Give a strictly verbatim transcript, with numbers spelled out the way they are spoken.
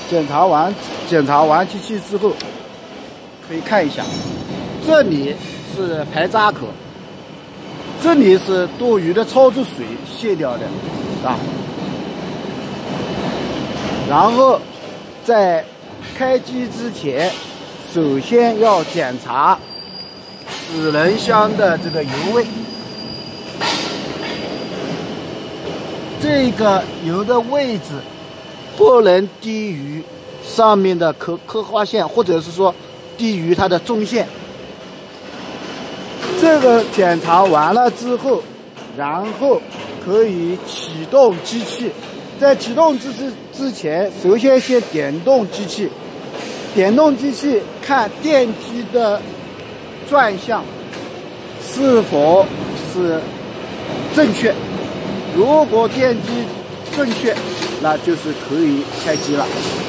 检查完检查完机器之后，可以看一下，这里是排渣口，这里是多余的操作水卸掉的啊。然后在开机之前，首先要检查齿轮箱的这个油位。这个油的位置不能低于上面的刻刻画线，或者是说低于它的中线。这个检查完了之后，然后可以启动机器。在启动之之之前，首先先点动机器，点动机器看电机的转向是否是正确。如果电机正确，那就是可以开机了。